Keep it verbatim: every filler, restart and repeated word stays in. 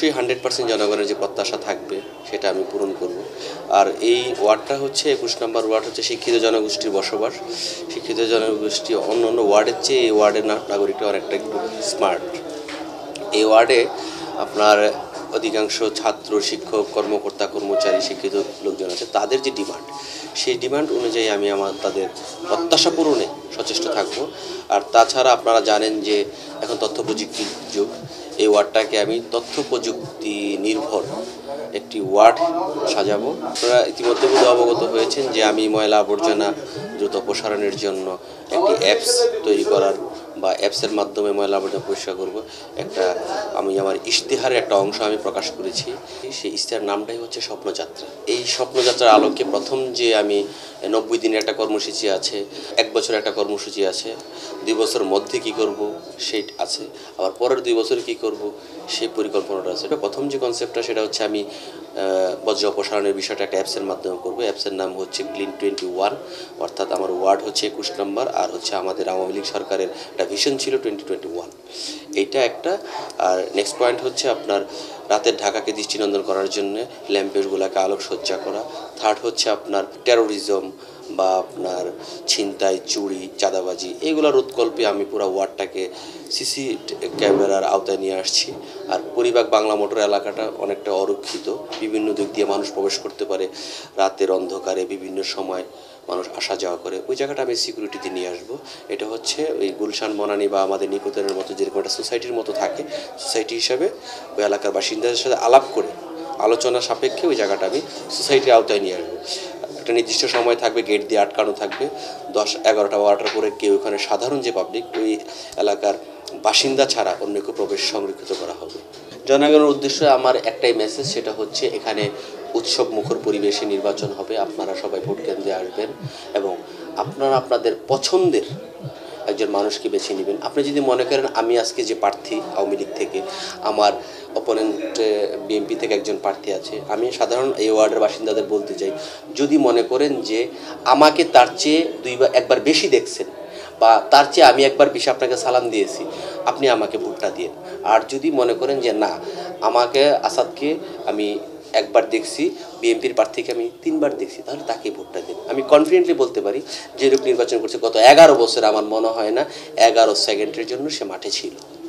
অবশ্যই hundred percent জনগণের যে প্রত্যাশা থাকবে সেটা আমি পূরণ করব। আর এই ওয়ার্ডটা হচ্ছে একুশ নম্বর ওয়ার্ড হচ্ছে শিক্ষিত জনগোষ্ঠীর বসবাস। শিক্ষিত জনগোষ্ঠী অন্য অন্য ওয়ার্ডের চেয়ে এই ওয়ার্ডের নাগরিকরা অনেকটা একটু স্মার্ট। এই ওয়ার্ডে আপনার অধিকাংশ ছাত্র, শিক্ষক, কর্মকর্তা, কর্মচারী, শিক্ষিত লোকজন আছে, তাদের যে ডিমান্ড, সেই ডিমান্ড অনুযায়ী আমি আমার তাদের প্রত্যাশা পূরণে সচেষ্ট থাকব। আর তাছাড়া আপনারা জানেন যে এখন তথ্য প্রযুক্তির যুগ। এই ওয়ার্ডটাকে আমি তথ্য প্রযুক্তি নির্ভর একটি ওয়ার্ড সাজাবো। আপনারা ইতিমধ্যে বোধ অবগত হয়েছেন যে আমি ময়লা আবর্জনা দ্রুত অপসারণের জন্য একটি অ্যাপস তৈরি করার বা অ্যাপসের মাধ্যমে ময়লা আবর্জনা পরিষ্কার করব একটা আমি আমার ইশতেহারের একটা অংশ আমি প্রকাশ করেছি। সেই ইশতেহার নামটাই হচ্ছে স্বপ্নযাত্রা। এই স্বপ্নযাত্রার আলোকে প্রথম যে আমি নব্বই দিনের একটা কর্মসূচি আছে, এক বছরের একটা কর্মসূচি আছে, দুই বছরের মধ্যে কি করব সেই আছে, আবার পরের দুই বছরে কি করব সেই পরিকল্পনাটা আছে। প্রথম যে কনসেপ্টটা সেটা হচ্ছে আমি বর্জ্য অপসারণের বিষয়টা একটা অ্যাপসের মাধ্যমে করব। অ্যাপসের নাম হচ্ছে ক্লিন টোয়েন্টি ওয়ান, অর্থাৎ আমার ওয়ার্ড হচ্ছে একুশ নম্বর, আর হচ্ছে আমাদের আওয়ামী লীগ সরকারের একটা ভিশন ছিল টোয়েন্টি টোয়েন্টি ওয়ান, এইটা একটা। আর নেক্সট পয়েন্ট হচ্ছে আপনার রাতের ঢাকাকে দৃষ্টিনন্দন করার জন্য ল্যাম্পেশগুলোকে আলোকসজ্জা করা। থার্ড হচ্ছে আপনার টেরোরিজম বা আপনার ছিনতাই, চুরি, চাঁদাবাজি, এইগুলো রোধকল্পে আমি পুরো ওয়ার্ডটাকে সিসি ক্যামেরার আওতায় নিয়ে আসছি। আর পরিবাগ বাংলা মোটর এলাকাটা অনেকটা অরক্ষিত, বিভিন্ন দিক দিয়ে মানুষ প্রবেশ করতে পারে, রাতের অন্ধকারে বিভিন্ন সময় মানুষ আসা যাওয়া করে, ওই জায়গাটা আমি সিকিউরিটিতে নিয়ে আসবো। এটা হচ্ছে ওই গুলশান বনানী বা আমাদের নিকোতনের মতো যেরকম একটা সোসাইটির মতো থাকে, সোসাইটি হিসাবে ওই এলাকার বাসিন্দাদের সাথে আলাপ করে আলোচনা সাপেক্ষে ওই জায়গাটা আমি সোসাইটির আওতায় নিয়ে আসবো। একটা নির্দিষ্ট সময় থাকবে, গেট দিয়ে আটকানো থাকবে, দশ এগারোটা বারোটার পরে কেউ ওখানে সাধারণ যে পাবলিক ওই এলাকার বাসিন্দা ছাড়া অন্য কেউ প্রবেশ সংরক্ষিত করা হবে। জনগণের উদ্দেশ্যে আমার একটাই মেসেজ, সেটা হচ্ছে এখানে উৎসব মুখর পরিবেশে নির্বাচন হবে। আপনারা সবাই ভোট কেন্দ্রে আসবেন এবং আপনারা আপনাদের পছন্দের একজন মানুষকে বেছে নেবেন। আপনি যদি মনে করেন আমি আজকে যে প্রার্থী আওয়ামী লীগ থেকে, আমার অপোনেন্ট বিএনপি থেকে একজন প্রার্থী আছে, আমি সাধারণ এই ওয়ার্ডের বাসিন্দাদের বলতে চাই, যদি মনে করেন যে আমাকে তার চেয়ে দুইবার একবার বেশি দেখছেন বা তার চেয়ে আমি একবার বেশি আপনাকে সালাম দিয়েছি, আপনি আমাকে ভোটটা দিন। আর যদি মনে করেন যে না, আমাকে আসাদকে আমি একবার দেখছি, বিএনপির প্রার্থীকে আমি তিনবার দেখছি, তাহলে তাকে ভোটটা দিন। আমি কনফিডেন্টলি বলতে পারি যে লোক নির্বাচন করছে গত এগারো বছর, আমার মনে হয় না এগারো সেকেন্ডের জন্য সে মাঠে ছিল।